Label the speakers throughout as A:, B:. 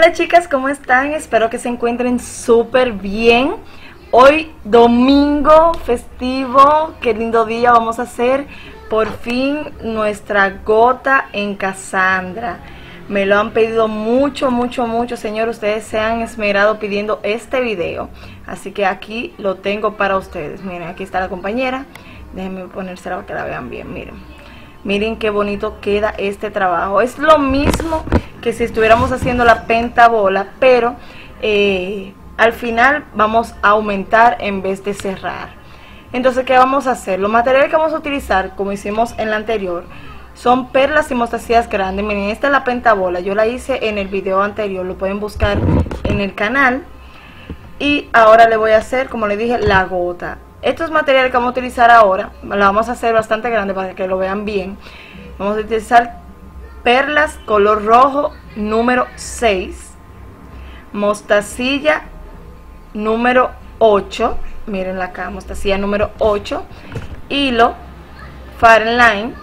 A: Hola chicas, ¿cómo están? Espero que se encuentren súper bien. Hoy domingo festivo, qué lindo día vamos a hacer por fin nuestra gota en Cassandra. Me lo han pedido mucho, señor. Ustedes se han esmerado pidiendo este video, así que aquí lo tengo para ustedes. Miren, aquí está la compañera. Déjenme ponérsela para que la vean bien. Miren qué bonito queda este trabajo. Es lo mismo que si estuviéramos haciendo la pentabola, pero al final vamos a aumentar en vez de cerrar. Entonces, ¿qué vamos a hacer? Los materiales que vamos a utilizar, como hicimos en la anterior, son perlas y mostacillas grandes. Miren, esta es la pentabola. Yo la hice en el video anterior, lo pueden buscar en el canal. Y ahora le voy a hacer, como le dije, la gota. Estos materiales que vamos a utilizar ahora, la vamos a hacer bastante grande para que lo vean bien. Vamos a utilizar perlas color rojo número 6, mostacilla número 8, mírenla acá, mostacilla número 8, hilo Fahrenheit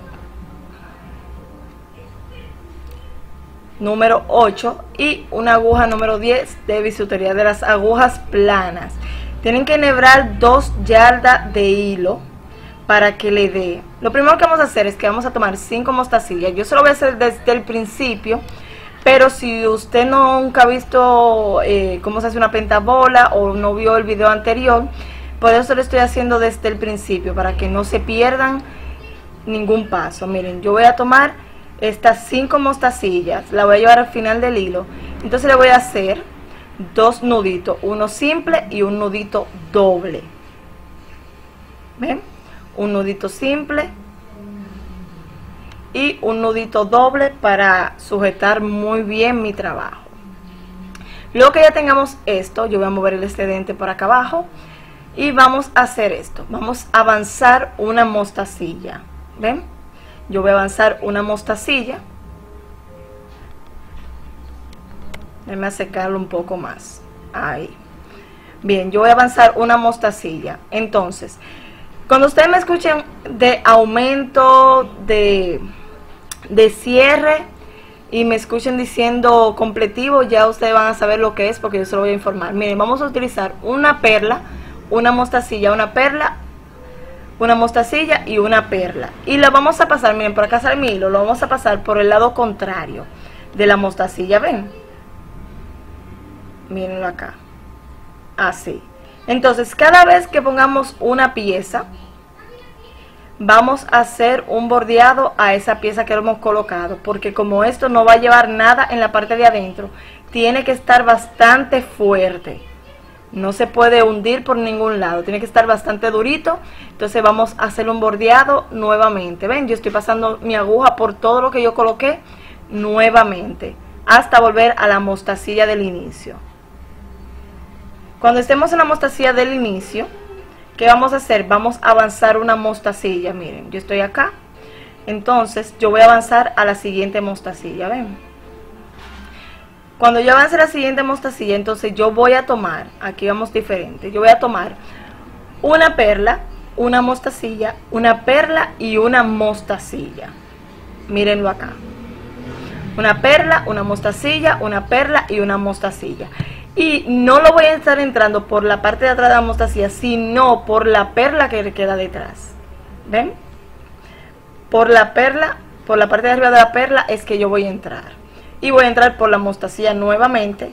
A: número 8 y una aguja número 10 de bisutería, de las agujas planas. Tienen que enhebrar 2 yardas de hilo para que le dé. Lo primero que vamos a hacer es que vamos a tomar 5 mostacillas. Yo se lo voy a hacer desde el principio, pero si usted nunca ha visto cómo se hace una pentabola o no vio el video anterior, por eso lo estoy haciendo desde el principio, para que no se pierdan ningún paso. Miren, yo voy a tomar estas 5 mostacillas, la voy a llevar al final del hilo. Entonces le voy a hacer 2 nuditos, uno simple y un nudito doble. ¿Ven? Un nudito simple y un nudito doble para sujetar muy bien mi trabajo. Luego que ya tengamos esto, yo voy a mover el excedente por acá abajo y vamos a hacer esto. Vamos a avanzar una mostacilla. ¿Ven? Yo voy a avanzar una mostacilla. Déjame secarlo un poco más. Ahí. Bien, yo voy a avanzar una mostacilla. Entonces, cuando ustedes me escuchen de aumento, de cierre y me escuchen diciendo completivo, ya ustedes van a saber lo que es, porque yo se lo voy a informar. Miren, vamos a utilizar una perla, una mostacilla, una perla, una mostacilla y una perla. Y la vamos a pasar, miren, por acá sale mi hilo, lo vamos a pasar por el lado contrario de la mostacilla, ¿ven? Mírenlo acá, así. Entonces, cada vez que pongamos una pieza, vamos a hacer un bordeado a esa pieza que hemos colocado, porque como esto no va a llevar nada en la parte de adentro, tiene que estar bastante fuerte, no se puede hundir por ningún lado, tiene que estar bastante durito. Entonces vamos a hacer un bordeado nuevamente. Ven, yo estoy pasando mi aguja por todo lo que yo coloqué nuevamente, hasta volver a la mostacilla del inicio. Cuando estemos en la mostacilla del inicio, ¿qué vamos a hacer? Vamos a avanzar una mostacilla. Miren, yo estoy acá. Entonces, yo voy a avanzar a la siguiente mostacilla. ¿Ven? Cuando yo avance a la siguiente mostacilla, entonces yo voy a tomar, aquí vamos diferente, yo voy a tomar una perla, una mostacilla, una perla y una mostacilla. Mírenlo acá. Una perla, una mostacilla, una perla y una mostacilla. Y no lo voy a estar entrando por la parte de atrás de la mostacilla, sino por la perla que le queda detrás. ¿Ven? Por la perla, por la parte de arriba de la perla es que yo voy a entrar. Y voy a entrar por la mostacilla nuevamente.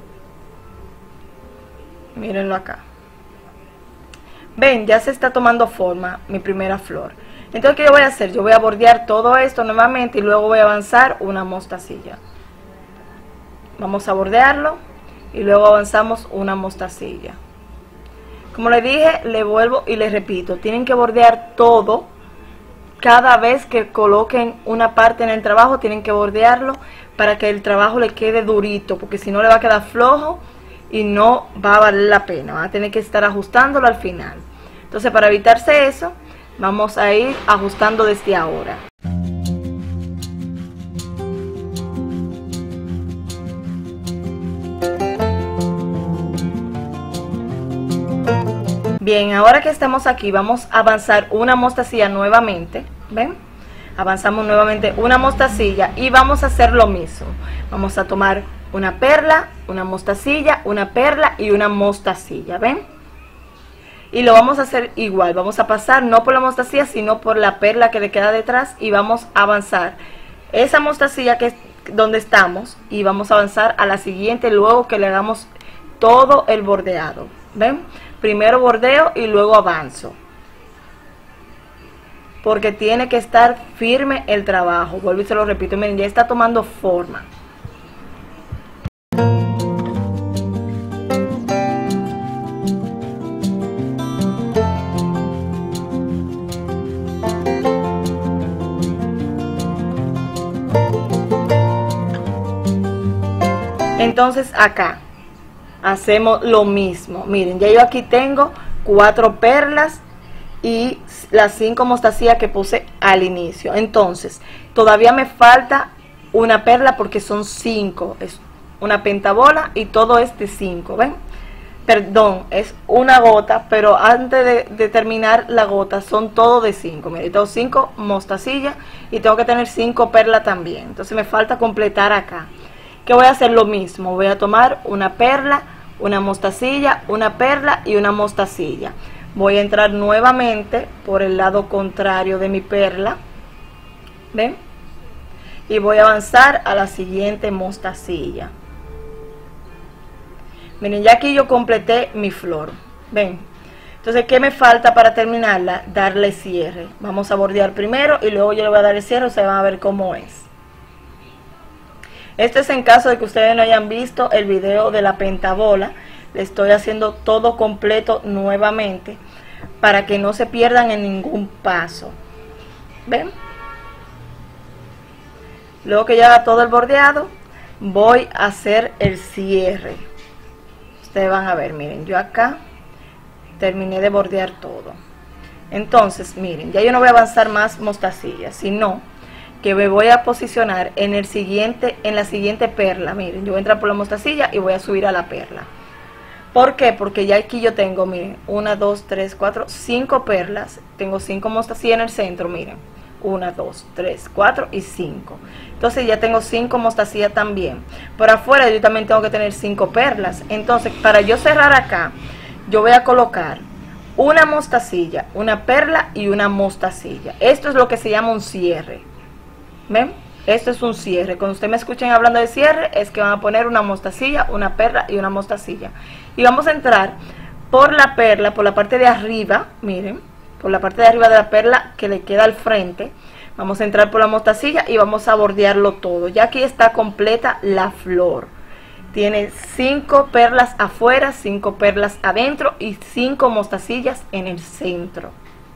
A: Mírenlo acá. Ven, ya se está tomando forma mi primera flor. Entonces, ¿qué yo voy a hacer? Yo voy a bordear todo esto nuevamente y luego voy a avanzar una mostacilla. Vamos a bordearlo. Y luego avanzamos una mostacilla. Como les dije, le vuelvo y les repito, tienen que bordear todo. Cada vez que coloquen una parte en el trabajo, tienen que bordearlo para que el trabajo le quede durito, porque si no le va a quedar flojo y no va a valer la pena. Van a tener que estar ajustándolo al final. Entonces, para evitarse eso, vamos a ir ajustando desde ahora. Bien, ahora que estamos aquí, vamos a avanzar una mostacilla nuevamente. ¿Ven? Avanzamos nuevamente una mostacilla y vamos a hacer lo mismo. Vamos a tomar una perla, una mostacilla, una perla y una mostacilla, ¿ven? Y lo vamos a hacer igual, vamos a pasar no por la mostacilla, sino por la perla que le queda detrás y vamos a avanzar esa mostacilla que es donde estamos y vamos a avanzar a la siguiente luego que le hagamos todo el bordeado, ¿ven? Primero bordeo y luego avanzo, porque tiene que estar firme el trabajo. Vuelvo y se lo repito, miren, ya está tomando forma. Entonces acá hacemos lo mismo. Miren, ya yo aquí tengo 4 perlas y las 5 mostacillas que puse al inicio. Entonces todavía me falta una perla porque son 5, es una pentabola y todo es de 5, ¿ven? Perdón, es una gota, pero antes de terminar la gota son todo de 5. Miren, tengo 5 mostacillas y tengo que tener 5 perlas también. Entonces me falta completar acá. ¿Qué voy a hacer? Lo mismo, voy a tomar una perla, una mostacilla, una perla y una mostacilla. Voy a entrar nuevamente por el lado contrario de mi perla, ¿ven? Y voy a avanzar a la siguiente mostacilla. Miren, ya aquí yo completé mi flor, ¿ven? Entonces, ¿qué me falta para terminarla? Darle cierre. Vamos a bordear primero y luego yo le voy a dar el cierre, ustedes van a ver cómo es. Esto es en caso de que ustedes no hayan visto el video de la pentabola. Le estoy haciendo todo completo nuevamente para que no se pierdan en ningún paso. ¿Ven? Luego que ya haga todo el bordeado, voy a hacer el cierre. Ustedes van a ver, miren, yo acá terminé de bordear todo. Entonces, miren, ya yo no voy a avanzar más mostacillas, sino que me voy a posicionar en la siguiente perla. Miren, yo voy a entrar por la mostacilla y voy a subir a la perla. ¿Por qué? Porque ya aquí yo tengo, miren, 1, 2, 3, 4, 5 perlas. Tengo 5 mostacillas en el centro, miren. 1, 2, 3, 4 y 5. Entonces ya tengo 5 mostacillas también. Por afuera yo también tengo que tener 5 perlas. Entonces, para yo cerrar acá, yo voy a colocar una mostacilla, una perla y una mostacilla. Esto es lo que se llama un cierre. ¿Ven? Esto es un cierre. Cuando ustedes me escuchen hablando de cierre, es que van a poner una mostacilla, una perla y una mostacilla. Y vamos a entrar por la perla, por la parte de arriba, miren, por la parte de arriba de la perla que le queda al frente. Vamos a entrar por la mostacilla y vamos a bordearlo todo. Ya aquí está completa la flor. Tiene 5 perlas afuera, 5 perlas adentro y 5 mostacillas en el centro.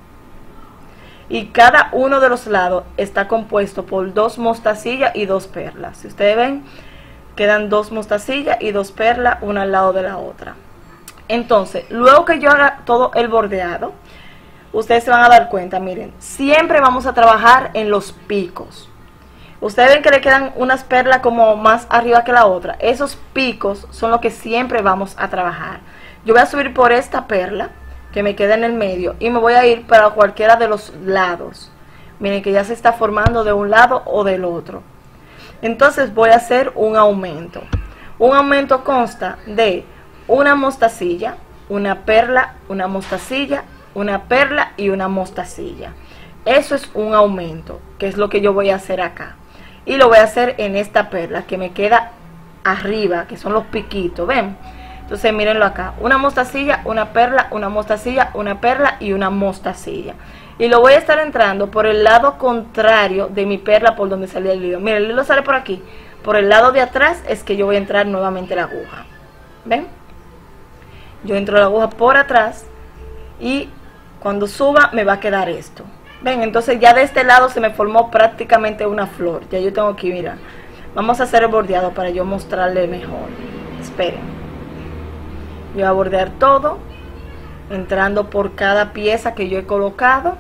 A: Y cada uno de los lados está compuesto por 2 mostacillas y 2 perlas. Si ustedes ven, quedan 2 mostacillas y 2 perlas, una al lado de la otra. Entonces, luego que yo haga todo el bordeado, ustedes se van a dar cuenta, miren, siempre vamos a trabajar en los picos. Ustedes ven que le quedan unas perlas como más arriba que la otra. Esos picos son los que siempre vamos a trabajar. Yo voy a subir por esta perla que me queda en el medio y me voy a ir para cualquiera de los lados. Miren que ya se está formando de un lado o del otro. Entonces voy a hacer un aumento. Un aumento consta de una mostacilla, una perla, una mostacilla, una perla y una mostacilla. Eso es un aumento, que es lo que yo voy a hacer acá. Y lo voy a hacer en esta perla que me queda arriba, que son los piquitos, ¿ven? Entonces mírenlo acá, una mostacilla, una perla, una mostacilla, una perla y una mostacilla. Y lo voy a estar entrando por el lado contrario de mi perla por donde salía el hilo. Miren, el hilo sale por aquí. Por el lado de atrás es que yo voy a entrar nuevamente la aguja. ¿Ven? Yo entro la aguja por atrás y cuando suba me va a quedar esto. ¿Ven? Entonces ya de este lado se me formó prácticamente una flor. Ya yo tengo que mirar. Vamos a hacer el bordeado para yo mostrarle mejor. Esperen. Yo voy a bordear todo, entrando por cada pieza que yo he colocado.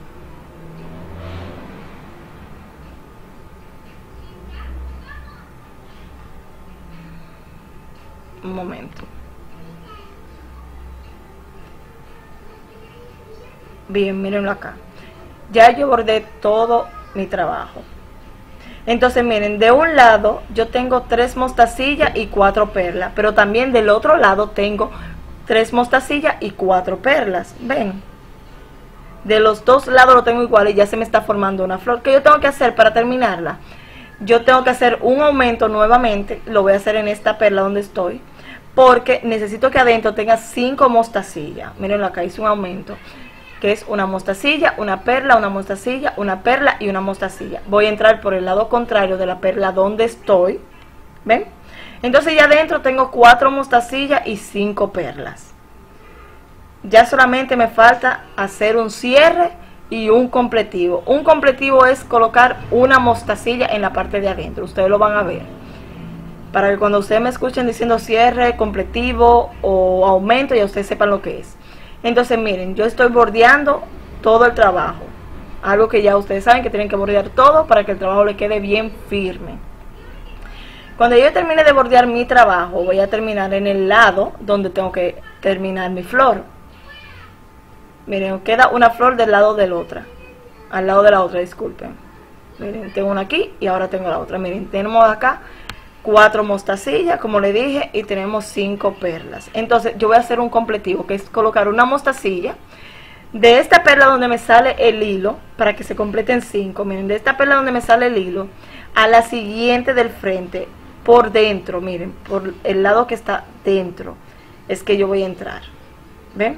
A: Un momento. Bien, mírenlo acá. Ya yo bordé todo mi trabajo. Entonces miren, de un lado yo tengo 3 mostacillas y 4 perlas, pero también del otro lado tengo 3 mostacillas y 4 perlas. Ven, de los dos lados lo tengo igual y ya se me está formando una flor. ¿Qué yo tengo que hacer para terminarla? Yo tengo que hacer un aumento nuevamente, lo voy a hacer en esta perla donde estoy, porque necesito que adentro tenga 5 mostacillas. Miren, acá hice un aumento, que es una mostacilla, una perla, una mostacilla, una perla y una mostacilla. Voy a entrar por el lado contrario de la perla donde estoy, ¿ven? Entonces ya adentro tengo 4 mostacillas y 5 perlas. Ya solamente me falta hacer un cierre y un completivo. Un completivo es colocar una mostacilla en la parte de adentro, ustedes lo van a ver, para que cuando ustedes me escuchen diciendo cierre, completivo o aumento, ya ustedes sepan lo que es. Entonces miren, yo estoy bordeando todo el trabajo, algo que ya ustedes saben que tienen que bordear todo para que el trabajo le quede bien firme. Cuando yo termine de bordear mi trabajo, voy a terminar en el lado donde tengo que terminar mi flor. Miren, queda una flor del lado de la otra, al lado de la otra, disculpen. Miren, tengo una aquí y ahora tengo la otra. Miren, tenemos acá 4 mostacillas, como le dije, y tenemos 5 perlas. Entonces yo voy a hacer un completivo, que es colocar una mostacilla de esta perla donde me sale el hilo, para que se completen 5. Miren, de esta perla donde me sale el hilo a la siguiente del frente, por dentro, miren, por el lado que está dentro es que yo voy a entrar, ¿ven?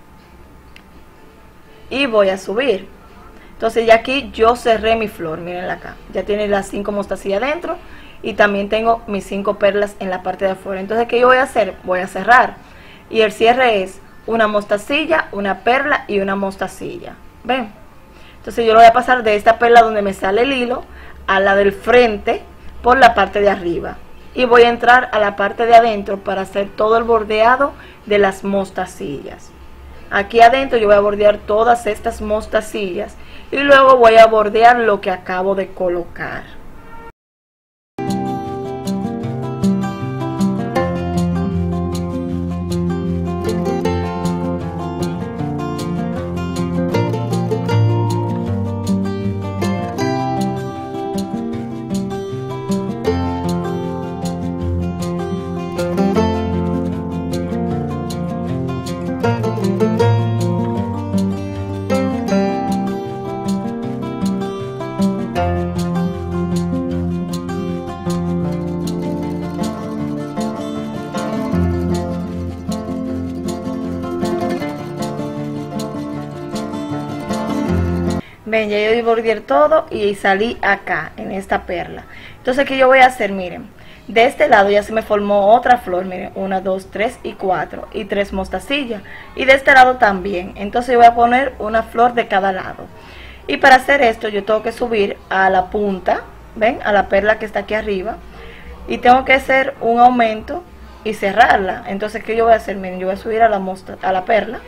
A: Y voy a subir. Entonces ya aquí yo cerré mi flor, miren acá, ya tiene las 5 mostacillas dentro y también tengo mis 5 perlas en la parte de afuera. Entonces, ¿qué yo voy a hacer? Voy a cerrar, y el cierre es una mostacilla, una perla y una mostacilla, ¿ven? Entonces yo lo voy a pasar de esta perla donde me sale el hilo a la del frente por la parte de arriba, y voy a entrar a la parte de adentro para hacer todo el bordeado de las mostacillas. Aquí adentro yo voy a bordear todas estas mostacillas y luego voy a bordear lo que acabo de colocar. Ven, ya yo bordeé todo y salí acá en esta perla. Entonces, ¿qué yo voy a hacer? Miren, de este lado ya se me formó otra flor, miren, 1, 2, 3 y 4 y 3 mostacillas, y de este lado también. Entonces yo voy a poner una flor de cada lado, y para hacer esto yo tengo que subir a la punta, ven, a la perla que está aquí arriba, y tengo que hacer un aumento y cerrarla. Entonces, ¿qué yo voy a hacer? Miren, yo voy a subir a la perla,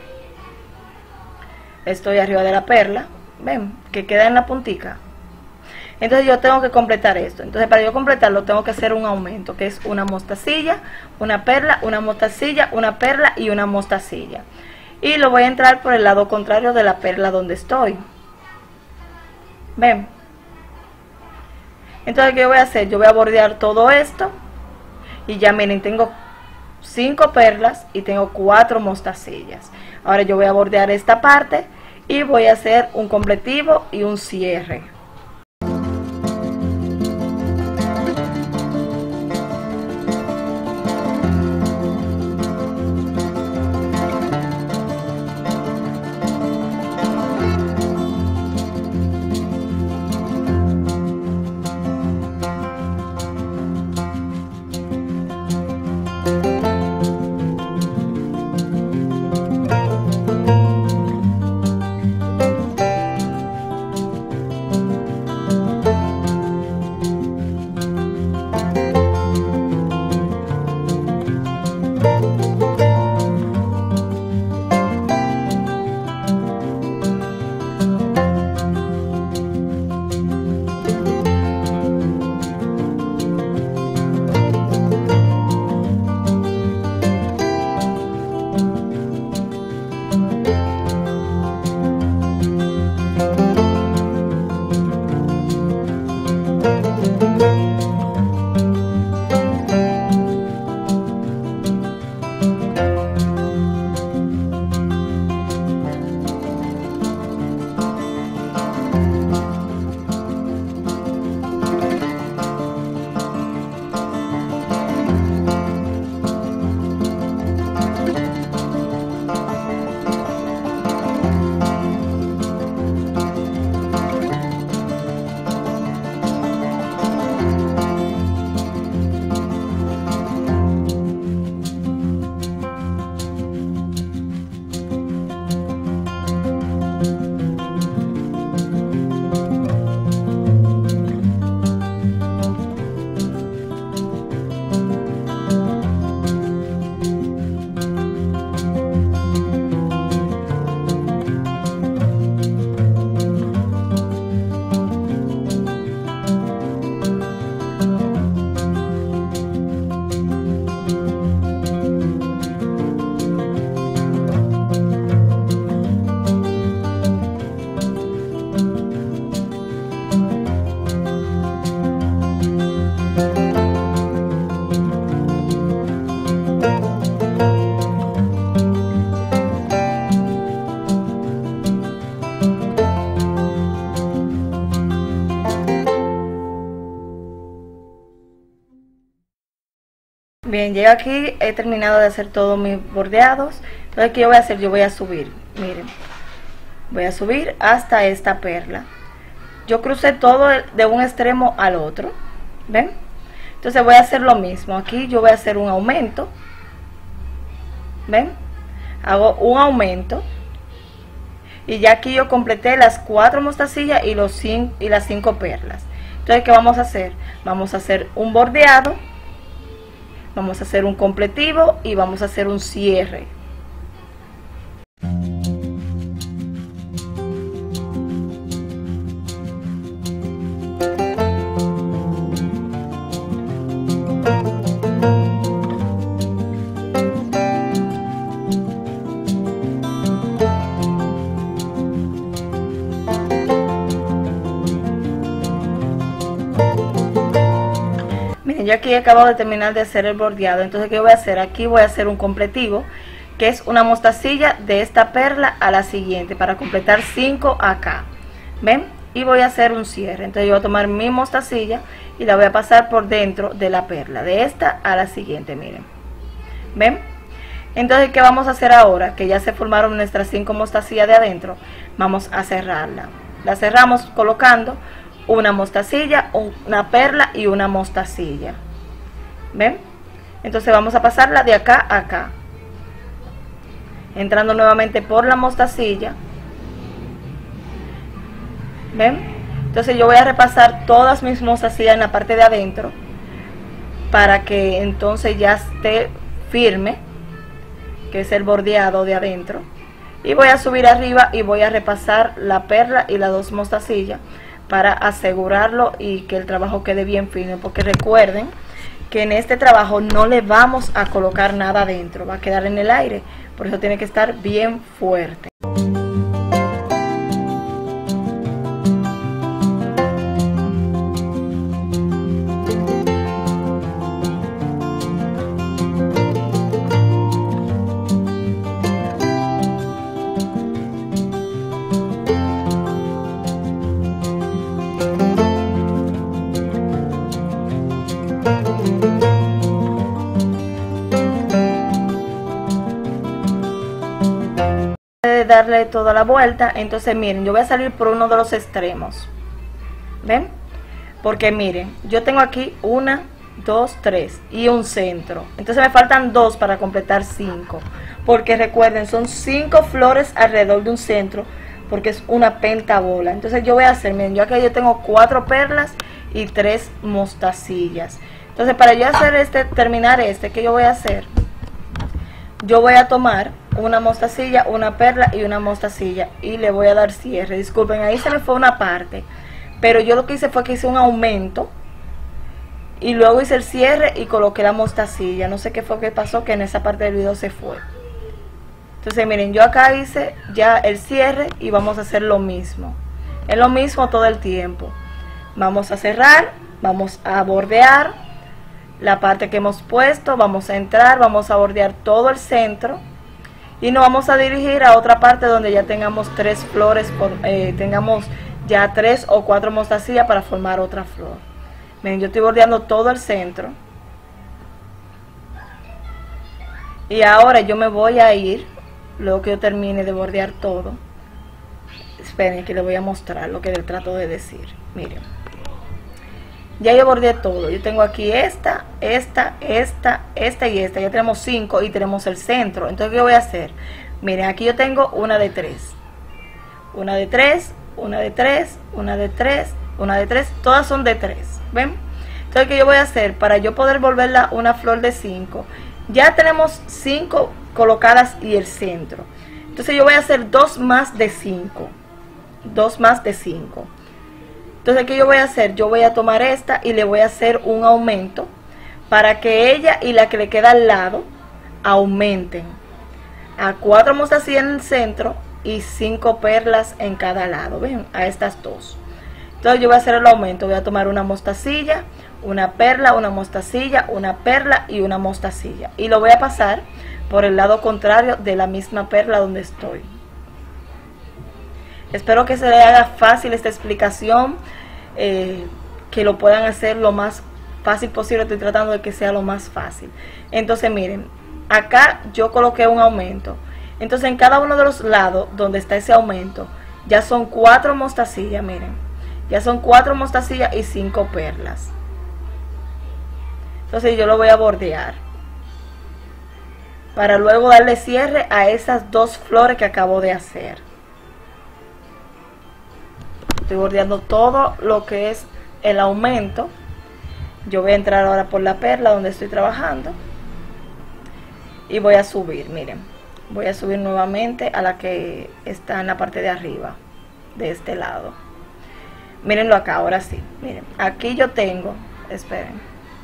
A: estoy arriba de la perla, ven, que queda en la puntica. Entonces yo tengo que completar esto. Entonces, para yo completarlo tengo que hacer un aumento, que es una mostacilla, una perla, una mostacilla, una perla y una mostacilla, y lo voy a entrar por el lado contrario de la perla donde estoy, ven. Entonces, ¿qué yo voy a hacer? Yo voy a bordear todo esto y ya miren, tengo 5 perlas y tengo 4 mostacillas. Ahora yo voy a bordear esta parte y voy a hacer un completivo y un cierre. Bien, llego aquí, he terminado de hacer todos mis bordeados. Entonces, ¿qué yo voy a hacer? Yo voy a subir, miren, voy a subir hasta esta perla. Yo crucé todo de un extremo al otro, ¿ven? Entonces voy a hacer lo mismo. Aquí yo voy a hacer un aumento, ¿ven? Hago un aumento y ya aquí yo completé las 4 mostacillas y las 5 perlas. Entonces, ¿qué vamos a hacer? Vamos a hacer un bordeado, vamos a hacer un completivo y vamos a hacer un cierre. Yo aquí acabo de terminar de hacer el bordeado. Entonces, ¿qué voy a hacer? Aquí voy a hacer un completivo, que es una mostacilla de esta perla a la siguiente, para completar 5 acá, ¿ven? Y voy a hacer un cierre. Entonces yo voy a tomar mi mostacilla y la voy a pasar por dentro de la perla, de esta a la siguiente, miren, ¿ven? Entonces, ¿qué vamos a hacer ahora? Que ya se formaron nuestras 5 mostacillas de adentro, vamos a cerrarla. La cerramos colocando una mostacilla, una perla y una mostacilla, ¿ven? Entonces vamos a pasarla de acá a acá, entrando nuevamente por la mostacilla, ¿ven? Entonces yo voy a repasar todas mis mostacillas en la parte de adentro para que entonces ya esté firme, que es el bordeado de adentro, y voy a subir arriba y voy a repasar la perla y las 2 mostacillas para asegurarlo y que el trabajo quede bien firme, porque recuerden que en este trabajo no le vamos a colocar nada adentro, va a quedar en el aire, por eso tiene que estar bien fuerte. Darle toda la vuelta. Entonces miren, yo voy a salir por uno de los extremos, ¿ven? Porque miren, yo tengo aquí 1, 2, 3 y un centro, entonces me faltan 2 para completar 5, porque recuerden, son 5 flores alrededor de un centro, porque es una pentabola. Entonces yo voy a hacer, miren, yo aquí yo tengo 4 perlas y 3 mostacillas. Entonces, para yo hacer terminar ¿qué yo voy a hacer? Yo voy a tomar una mostacilla, una perla y una mostacilla y le voy a dar cierre. Disculpen, ahí se me fue una parte, pero yo lo que hice fue que hice un aumento y luego hice el cierre y coloqué la mostacilla. No sé qué fue que pasó, que en esa parte del video se fue. Entonces miren, yo acá hice ya el cierre y vamos a hacer lo mismo. Es lo mismo todo el tiempo. Vamos a cerrar, vamos a bordear la parte que hemos puesto, vamos a entrar, vamos a bordear todo el centro y nos vamos a dirigir a otra parte donde ya tengamos 3 flores, tengamos ya 3 o 4 mostacillas para formar otra flor. Miren, yo estoy bordeando todo el centro y ahora yo me voy a ir, luego que yo termine de bordear todo. Esperen que les voy a mostrar lo que les trato de decir. Miren, ya yo bordeé todo. Yo tengo aquí esta y esta. Ya tenemos 5 y tenemos el centro. Entonces, ¿qué voy a hacer? Miren, aquí yo tengo una de 3. Una de 3, una de 3, una de 3, una de 3. Todas son de 3. ¿Ven? Entonces, ¿qué yo voy a hacer? Para yo poder volverla una flor de 5. Ya tenemos 5 colocadas y el centro. Entonces, yo voy a hacer 2 más de 5. 2 más de 5. Entonces, ¿qué yo voy a hacer? Yo voy a tomar esta y le voy a hacer un aumento para que ella y la que le queda al lado aumenten a 4 mostacillas en el centro y 5 perlas en cada lado. ¿Ven? A estas 2. Entonces yo voy a hacer el aumento. Voy a tomar una mostacilla, una perla, una mostacilla, una perla y una mostacilla. Y lo voy a pasar por el lado contrario de la misma perla donde estoy. Espero que se les haga fácil esta explicación, que lo puedan hacer lo más fácil posible, estoy tratando de que sea lo más fácil. Entonces miren, acá yo coloqué un aumento. Entonces en cada uno de los lados donde está ese aumento, ya son 4 mostacillas, miren. Ya son 4 mostacillas y 5 perlas. Entonces yo lo voy a bordear, para luego darle cierre a esas 2 flores que acabo de hacer. Estoy bordeando todo lo que es el aumento. Yo voy a entrar ahora por la perla donde estoy trabajando y voy a subir, miren, voy a subir nuevamente a la que está en la parte de arriba de este lado. Mírenlo acá, ahora sí, miren, aquí yo tengo, esperen,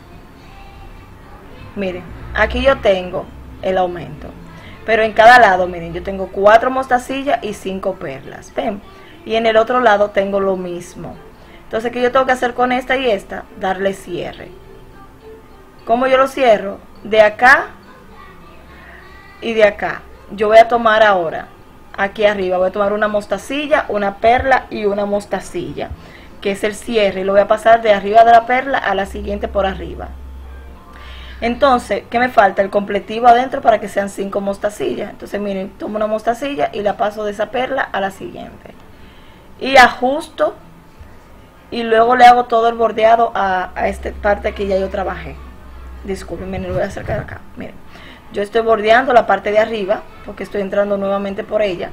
A: miren, aquí yo tengo el aumento, pero en cada lado, miren, yo tengo 4 mostacillas y 5 perlas, ven, y en el otro lado tengo lo mismo. Entonces, ¿qué yo tengo que hacer con esta y esta? Darle cierre. ¿Cómo yo lo cierro? De acá y de acá. Yo voy a tomar ahora, aquí arriba, voy a tomar una mostacilla, una perla y una mostacilla, que es el cierre, y lo voy a pasar de arriba de la perla a la siguiente por arriba. Entonces, ¿qué me falta? El completivo adentro para que sean 5 mostacillas. Entonces, miren, tomo una mostacilla y la paso de esa perla a la siguiente. Y ajusto. Y luego le hago todo el bordeado a esta parte que ya yo trabajé. Disculpen, miren, lo voy a acercar acá. Miren, yo estoy bordeando la parte de arriba porque estoy entrando nuevamente por ella.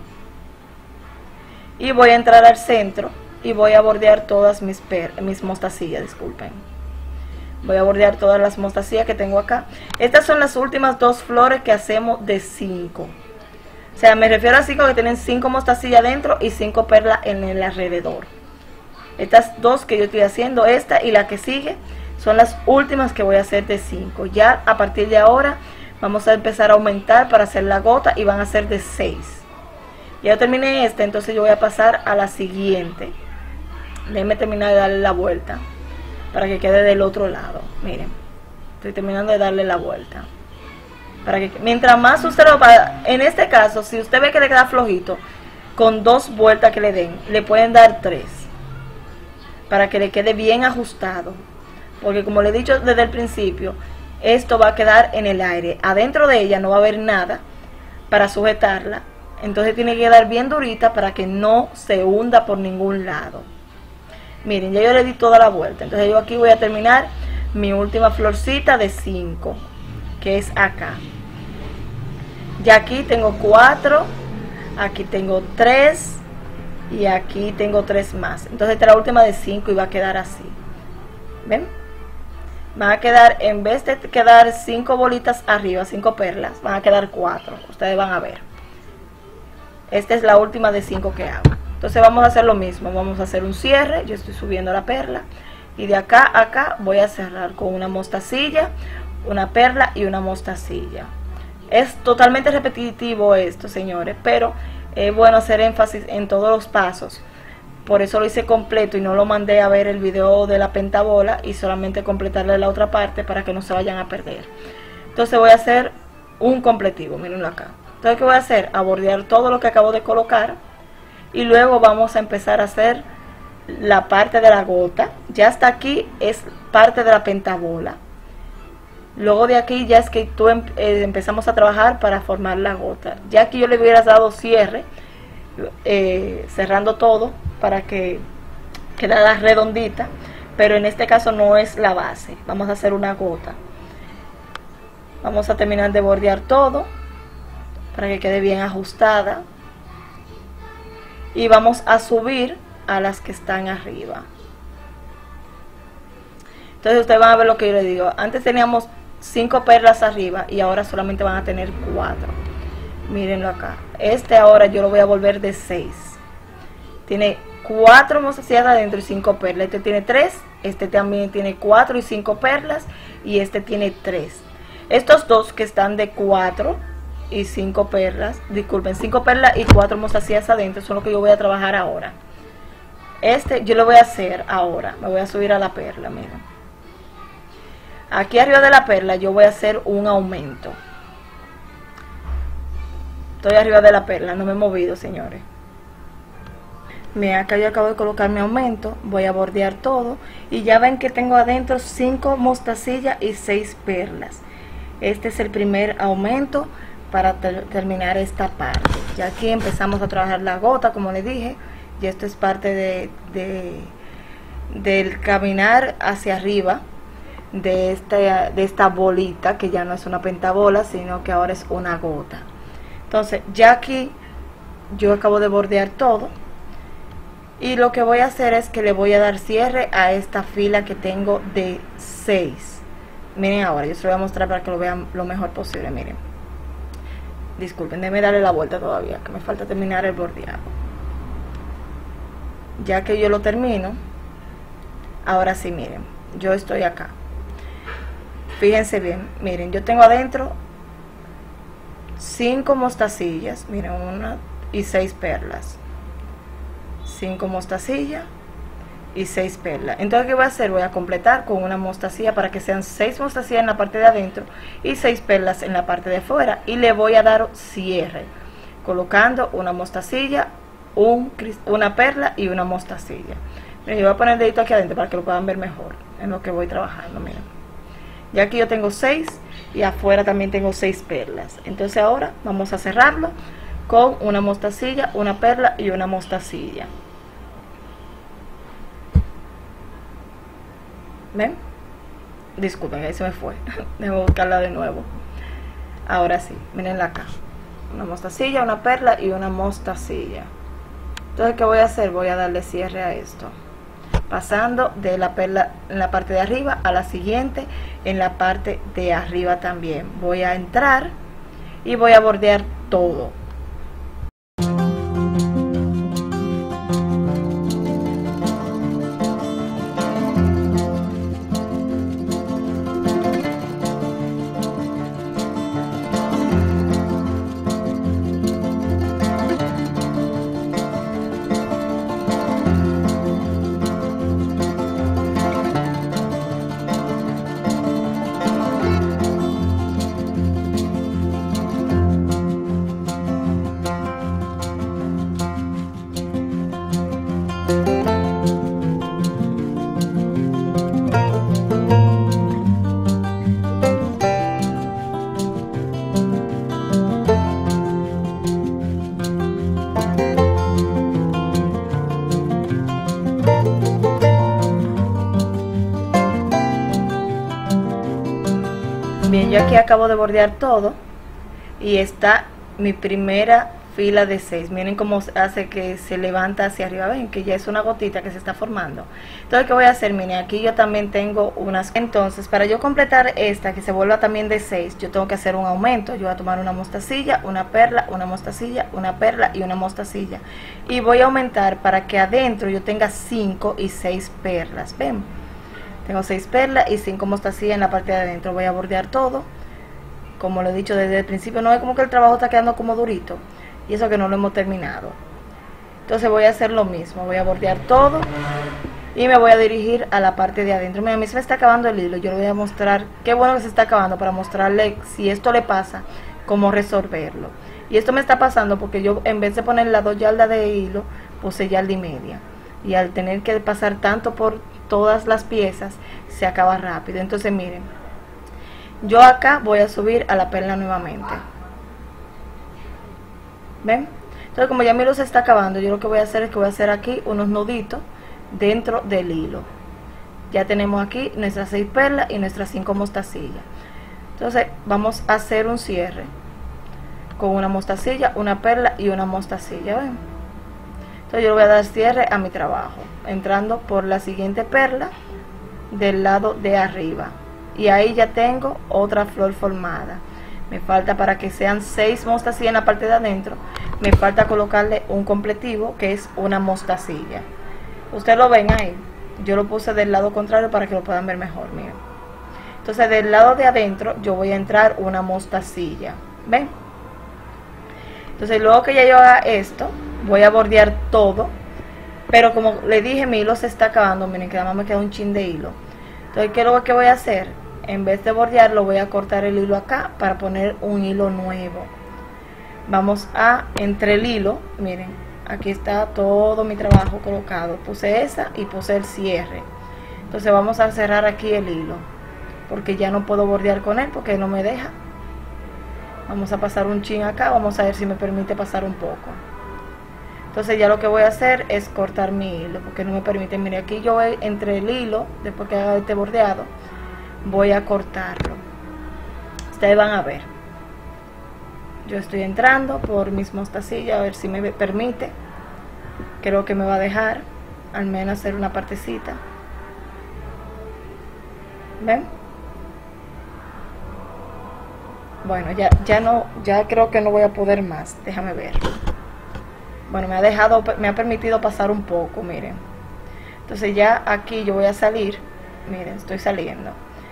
A: Y voy a entrar al centro y voy a bordear todas mis mostacillas, disculpen. Voy a bordear todas las mostacillas que tengo acá. Estas son las últimas 2 flores que hacemos de 5. O sea, me refiero a 5 que tienen 5 mostacillas dentro y 5 perlas en el alrededor. Estas 2 que yo estoy haciendo, esta y la que sigue, son las últimas que voy a hacer de 5. Ya a partir de ahora vamos a empezar a aumentar para hacer la gota y van a ser de 6. Ya terminé esta, entonces yo voy a pasar a la siguiente. Déjenme terminar de darle la vuelta para que quede del otro lado. Miren, estoy terminando de darle la vuelta. Para que, mientras más usted lo va, en este caso, si usted ve que le queda flojito, con 2 vueltas que le den, le pueden dar 3. Para que le quede bien ajustado, porque como le he dicho desde el principio, esto va a quedar en el aire, adentro de ella no va a haber nada para sujetarla, entonces tiene que quedar bien durita para que no se hunda por ningún lado. Miren, ya yo le di toda la vuelta, entonces yo aquí voy a terminar mi última florcita de 5, que es acá. Ya aquí tengo 4, aquí tengo 3 y aquí tengo 3 más. Entonces esta es la última de 5 y va a quedar así. ¿Ven? Van a quedar, en vez de quedar 5 bolitas arriba, 5 perlas, van a quedar 4. Ustedes van a ver. Esta es la última de 5 que hago. Entonces vamos a hacer lo mismo. Vamos a hacer un cierre. Yo estoy subiendo la perla. Y de acá a acá voy a cerrar con una mostacilla, una perla y una mostacilla. Es totalmente repetitivo esto, señores, pero es bueno hacer énfasis en todos los pasos. Por eso lo hice completo y no lo mandé a ver el video de la pentabola y solamente completarle la otra parte para que no se vayan a perder. Entonces voy a hacer un completivo, mírenlo acá. Entonces, ¿qué voy a hacer? A bordear todo lo que acabo de colocar y luego vamos a empezar a hacer la parte de la gota. Ya hasta aquí es parte de la pentabola. Luego de aquí ya es que empezamos a trabajar para formar la gota. Ya aquí yo le hubiera dado cierre, cerrando todo para que quedara redondita, pero en este caso no es la base. Vamos a hacer una gota. Vamos a terminar de bordear todo para que quede bien ajustada y vamos a subir a las que están arriba. Entonces ustedes van a ver lo que yo les digo. Antes teníamos 5 perlas arriba y ahora solamente van a tener 4. Mírenlo acá. Este ahora yo lo voy a volver de 6. Tiene 4 mostacillas adentro y 5 perlas. Este tiene 3. Este también tiene 4 y 5 perlas. Y este tiene 3. Estos dos que están de 4 y 5 perlas, disculpen, 5 perlas y 4 mostacillas adentro, son lo que yo voy a trabajar ahora. Este yo lo voy a hacer ahora. Me voy a subir a la perla, miren. Aquí arriba de la perla yo voy a hacer un aumento. Estoy arriba de la perla, no me he movido, señores. Mira, acá yo acabo de colocar mi aumento, voy a bordear todo y ya ven que tengo adentro 5 mostacillas y 6 perlas. Este es el primer aumento para terminar esta parte. Ya aquí empezamos a trabajar la gota, como les dije, y esto es parte del caminar hacia arriba de esta bolita, que ya no es una pentabola, sino que ahora es una gota. Entonces ya aquí yo acabo de bordear todo. Y lo que voy a hacer es que le voy a dar cierre a esta fila que tengo de 6. Miren ahora, yo se lo voy a mostrar para que lo vean lo mejor posible. Miren, disculpen, déjenme darle la vuelta todavía, que me falta terminar el bordeado. Ya que yo lo termino, ahora sí, miren, yo estoy acá. Fíjense bien, miren, yo tengo adentro 5 mostacillas, miren, una y 6 perlas. 5 mostacillas y 6 perlas. Entonces, ¿qué voy a hacer? Voy a completar con una mostacilla para que sean 6 mostacillas en la parte de adentro y 6 perlas en la parte de afuera. Y le voy a dar cierre colocando una mostacilla, una perla y una mostacilla. Miren, yo voy a poner el dedito aquí adentro para que lo puedan ver mejor en lo que voy trabajando. Miren, ya aquí yo tengo 6 y afuera también tengo 6 perlas. Entonces ahora vamos a cerrarlo con una mostacilla, una perla y una mostacilla. ¿Ven? Disculpen, ahí se me fue. Debo buscarla de nuevo. Ahora sí, mirenla acá. Una mostacilla, una perla y una mostacilla. Entonces, ¿qué voy a hacer? Voy a darle cierre a esto, pasando de la perla en la parte de arriba a la siguiente en la parte de arriba también. Voy a entrar y voy a bordear todo. Bien, yo aquí acabo de bordear todo y está mi primera fila de 6. Miren cómo hace que se levanta hacia arriba. Ven que ya es una gotita que se está formando. Entonces, ¿qué voy a hacer? Miren, aquí yo también tengo unas. Entonces, para yo completar esta que se vuelva también de 6, yo tengo que hacer un aumento. Yo voy a tomar una mostacilla, una perla, una mostacilla, una perla y una mostacilla, y voy a aumentar para que adentro yo tenga 5 y 6 perlas. Ven, tengo 6 perlas y 5 mostacillas en la parte de adentro. Voy a bordear todo. Como lo he dicho desde el principio, no es como que el trabajo está quedando como durito, y eso que no lo hemos terminado. Entonces voy a hacer lo mismo, voy a bordear todo y me voy a dirigir a la parte de adentro. Mira, a mí se me está acabando el hilo. Yo le voy a mostrar qué bueno que se está acabando, para mostrarle si esto le pasa, cómo resolverlo. Y esto me está pasando porque yo, en vez de poner las 2 yardas de hilo, puse yarda y media, y al tener que pasar tanto por todas las piezas, se acaba rápido. Entonces miren, yo acá voy a subir a la perla nuevamente. ¿Ven? Entonces, como ya mi hilo se está acabando, yo lo que voy a hacer es que voy a hacer aquí unos nuditos dentro del hilo. Ya tenemos aquí nuestras 6 perlas y nuestras 5 mostacillas. Entonces vamos a hacer un cierre con una mostacilla, una perla y una mostacilla. ¿Ven? Entonces yo le voy a dar cierre a mi trabajo, entrando por la siguiente perla del lado de arriba, y ahí ya tengo otra flor formada. Me falta, para que sean 6 mostacillas en la parte de adentro, me falta colocarle un completivo que es una mostacilla. Ustedes lo ven ahí, yo lo puse del lado contrario para que lo puedan ver mejor. Miren, entonces del lado de adentro yo voy a entrar una mostacilla. ¿Ven? Entonces luego que ya yo haga esto, voy a bordear todo, pero como le dije, mi hilo se está acabando. Miren que nada más me queda un chin de hilo. Entonces, ¿qué es lo que voy a hacer? En vez de bordearlo, voy a cortar el hilo acá para poner un hilo nuevo. Vamos a, entre el hilo, miren, aquí está todo mi trabajo colocado. Puse esa y puse el cierre. Entonces vamos a cerrar aquí el hilo, porque ya no puedo bordear con él porque no me deja. Vamos a pasar un chin acá, vamos a ver si me permite pasar un poco. Entonces ya lo que voy a hacer es cortar mi hilo, porque no me permite. Mire, aquí yo voy entre el hilo, después que haga este bordeado, voy a cortarlo. Ustedes van a ver. Yo estoy entrando por mis mostacillas a ver si me permite. Creo que me va a dejar al menos hacer una partecita. ¿Ven? Bueno, ya creo que no voy a poder más. Déjame ver. Bueno, me ha permitido pasar un poco, miren. Entonces ya aquí yo voy a salir. Miren, estoy saliendo.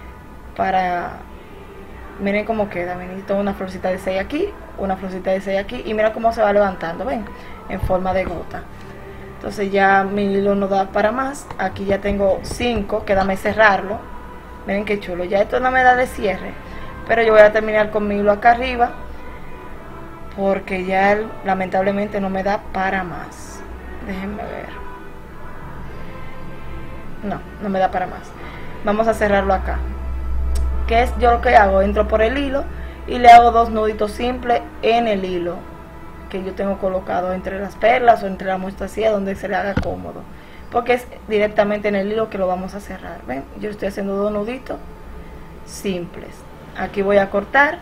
A: Miren cómo queda. Necesito una florcita de 6 aquí, una florcita de 6 aquí. Y mira cómo se va levantando, ven, en forma de gota. Entonces ya mi hilo no da para más. Aquí ya tengo 5, quédame cerrarlo. Miren qué chulo. Ya esto no me da de cierre, pero yo voy a terminar con mi hilo acá arriba, porque ya lamentablemente no me da para más. Déjenme ver. No me da para más. Vamos a cerrarlo acá. ¿Qué es yo lo que hago? Entro por el hilo y le hago 2 nuditos simples en el hilo que yo tengo colocado entre las perlas o entre la mostacilla, donde se le haga cómodo, porque es directamente en el hilo que lo vamos a cerrar. Ven, yo estoy haciendo 2 nuditos simples. Aquí voy a cortar.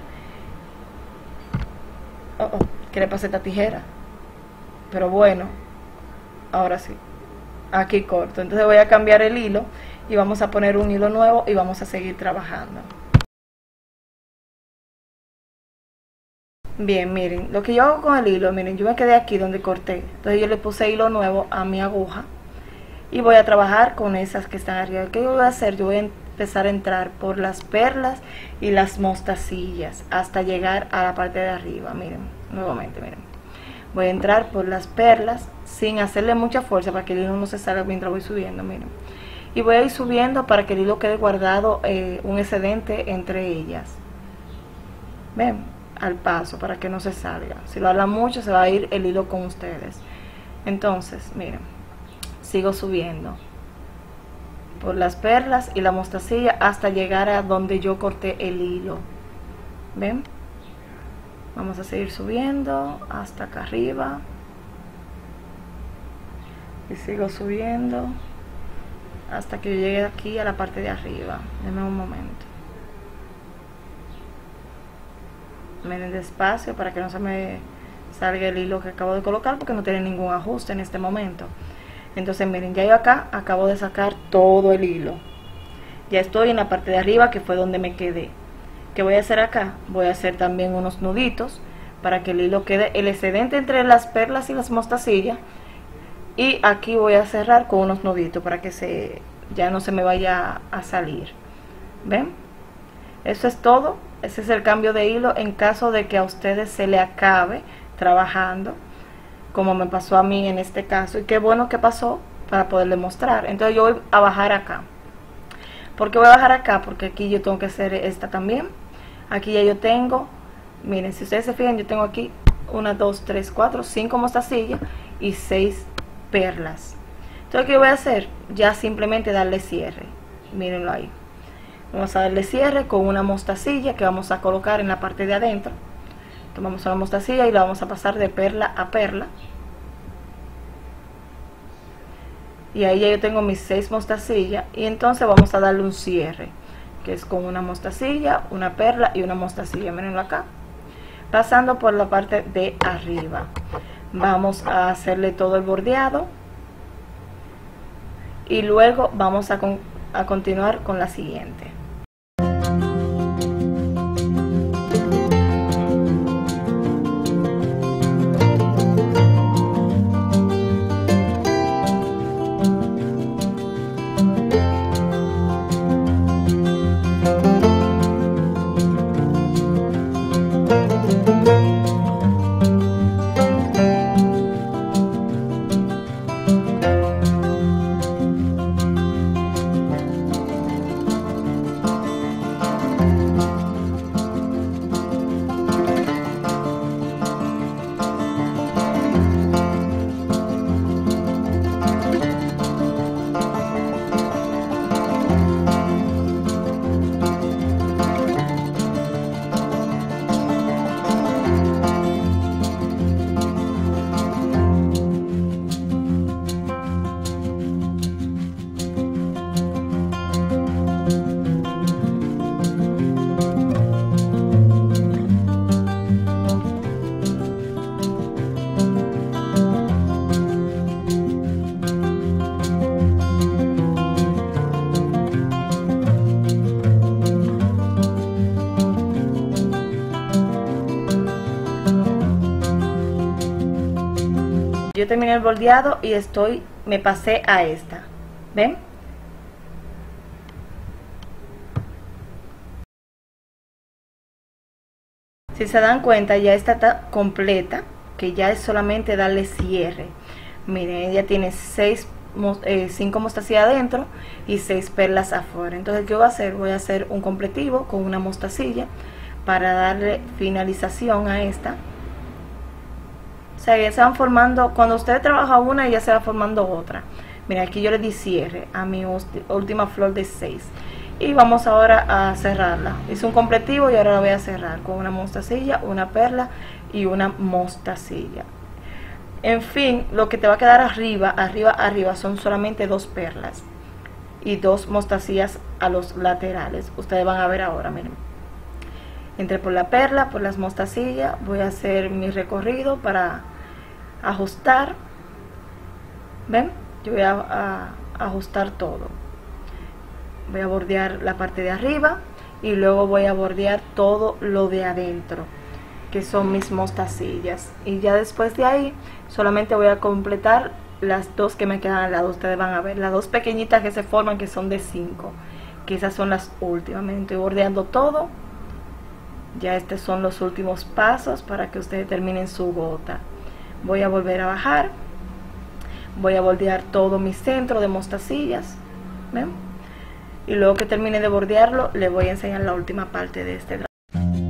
A: ¿Qué le pasa a esta tijera? Pero bueno, ahora sí, aquí corto. Entonces voy a cambiar el hilo y vamos a poner un hilo nuevo y vamos a seguir trabajando. Bien, miren, lo que yo hago con el hilo, miren, yo me quedé aquí donde corté. Entonces yo le puse hilo nuevo a mi aguja y voy a trabajar con esas que están arriba. ¿Qué yo voy a hacer? Yo voy a empezar a entrar por las perlas y las mostacillas hasta llegar a la parte de arriba. Miren, nuevamente, miren. Voy a entrar por las perlas sin hacerle mucha fuerza para que el hilo no se salga mientras voy subiendo, miren. Y voy a ir subiendo para que el hilo quede guardado un excedente entre ellas. Ven, al paso, para que no se salga. Si lo hablan mucho se va a ir el hilo con ustedes. Entonces, miren, sigo subiendo por las perlas y la mostacilla hasta llegar a donde yo corté el hilo. ¿Ven? Vamos a seguir subiendo hasta acá arriba. Y sigo subiendo hasta que yo llegue aquí a la parte de arriba. Denme un momento. Miren despacio para que no se me salga el hilo que acabo de colocar, porque no tiene ningún ajuste en este momento. Entonces miren, ya yo acá acabo de sacar todo el hilo. Ya estoy en la parte de arriba, que fue donde me quedé. ¿Qué voy a hacer acá? Voy a hacer también unos nuditos para que el hilo quede el excedente entre las perlas y las mostacillas. Y aquí voy a cerrar con unos nuditos para que ya no se me vaya a salir. ¿Ven? Eso es todo. Ese es el cambio de hilo en caso de que a ustedes se le acabe trabajando, como me pasó a mí en este caso. Y qué bueno que pasó para poderle mostrar. Entonces yo voy a bajar acá. ¿Por qué voy a bajar acá? Porque aquí yo tengo que hacer esta también. Aquí ya yo tengo, miren, si ustedes se fijan, yo tengo aquí 1, 2, 3, 4, 5 mostacillas y 6 perlas. Entonces, ¿qué voy a hacer? Ya simplemente darle cierre. Mírenlo ahí. Vamos a darle cierre con una mostacilla que vamos a colocar en la parte de adentro. Tomamos una mostacilla y la vamos a pasar de perla a perla. Y ahí ya yo tengo mis 6 mostacillas. Y entonces vamos a darle un cierre, que es con una mostacilla, una perla y una mostacilla. Mírenlo acá. Pasando por la parte de arriba. Vamos a hacerle todo el bordeado. Y luego vamos a continuar con la siguiente. yo terminé el bordeado y me pasé a esta, ¿ven? Si se dan cuenta, ya esta está completa, que ya es solamente darle cierre. Miren, ella tiene 5 mostacillas adentro y 6 perlas afuera. Entonces, ¿qué voy a hacer? Voy a hacer un completivo con una mostacilla para darle finalización a esta. O sea, ya se van formando, cuando usted trabaja una, ya se va formando otra. Mira, aquí yo le di cierre a mi última flor de 6. Y vamos ahora a cerrarla. Hice un completivo y ahora la voy a cerrar con una mostacilla, una perla y una mostacilla. En fin, lo que te va a quedar arriba son solamente 2 perlas y 2 mostacillas a los laterales. Ustedes van a ver ahora, miren. Entré por la perla, por las mostacillas, voy a hacer mi recorrido para ajustar. ¿Ven? Yo voy a ajustar todo. Voy a bordear la parte de arriba y luego voy a bordear todo lo de adentro, que son mis mostacillas. Y ya después de ahí solamente voy a completar las 2 que me quedan al lado. Ustedes van a ver las 2 pequeñitas que se forman, que son de 5, que esas son las últimas. Me estoy bordeando todo. Ya estos son los últimos pasos para que ustedes terminen su gota. Voy a volver a bajar, voy a bordear todo mi centro de mostacillas, ¿ven? Y luego que termine de bordearlo, les voy a enseñar la última parte de este trabajo.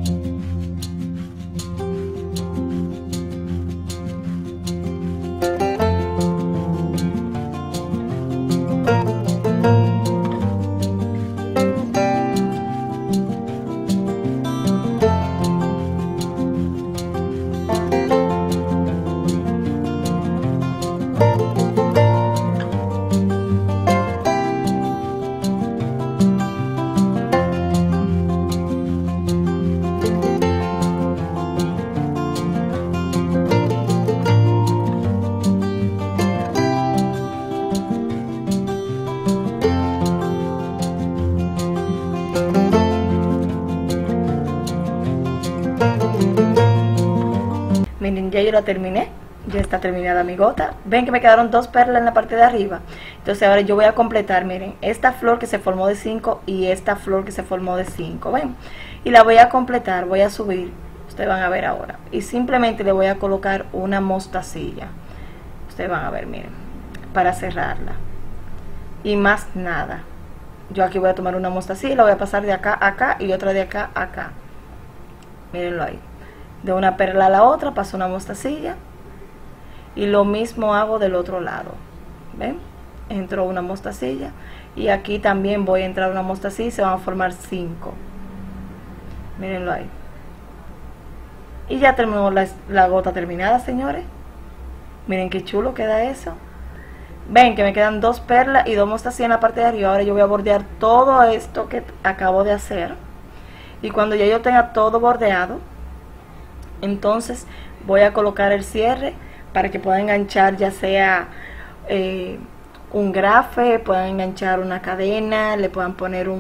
A: Miren, ya yo la terminé, ya está terminada mi gota. Ven que me quedaron 2 perlas en la parte de arriba. Entonces ahora yo voy a completar, miren, esta flor que se formó de 5 y esta flor que se formó de 5, ven. Y la voy a completar, voy a subir, ustedes van a ver ahora. Y simplemente le voy a colocar una mostacilla. Ustedes van a ver, miren, para cerrarla. Y más nada. Yo aquí voy a tomar una mostacilla, la voy a pasar de acá a acá y otra de acá a acá. Mírenlo ahí. De una perla a la otra paso una mostacilla y lo mismo hago del otro lado. ¿Ven? Entro una mostacilla y aquí también voy a entrar una mostacilla y se van a formar 5. Mírenlo ahí. Y ya terminó la gota terminada, señores. Miren qué chulo queda eso. Ven que me quedan 2 perlas y 2 mostacillas en la parte de arriba. Ahora yo voy a bordear todo esto que acabo de hacer. Y cuando ya yo tenga todo bordeado, entonces voy a colocar el cierre para que pueda enganchar ya sea un grafe, puedan enganchar una cadena, le puedan poner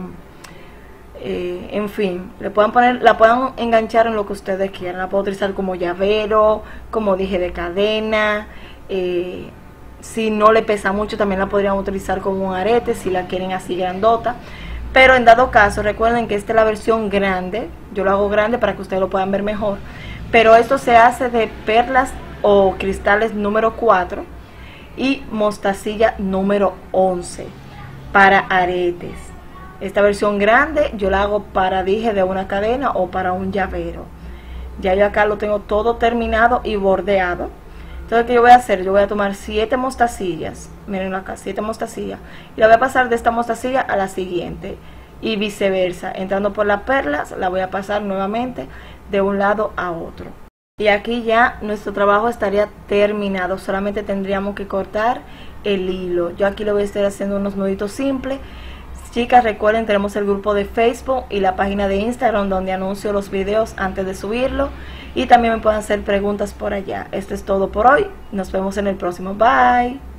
A: en fin, la puedan enganchar en lo que ustedes quieran. La puedo utilizar como llavero, como dije, de cadena. Si no le pesa mucho, también la podrían utilizar como un arete si la quieren así grandota. Pero en dado caso, recuerden que esta es la versión grande. Yo lo hago grande para que ustedes lo puedan ver mejor. Pero esto se hace de perlas o cristales número 4 y mostacilla número 11 para aretes. Esta versión grande yo la hago para, dije, de una cadena o para un llavero. Ya yo acá lo tengo todo terminado y bordeado. Entonces, ¿qué yo voy a hacer? Yo voy a tomar 7 mostacillas, miren acá, 7 mostacillas, y la voy a pasar de esta mostacilla a la siguiente, y viceversa. Entrando por las perlas, la voy a pasar nuevamente de un lado a otro. Y aquí ya nuestro trabajo estaría terminado, solamente tendríamos que cortar el hilo. Yo aquí le voy a estar haciendo unos nuditos simples. Chicas, recuerden, tenemos el grupo de Facebook y la página de Instagram donde anuncio los videos antes de subirlo. Y también me pueden hacer preguntas por allá. Esto es todo por hoy. Nos vemos en el próximo. Bye.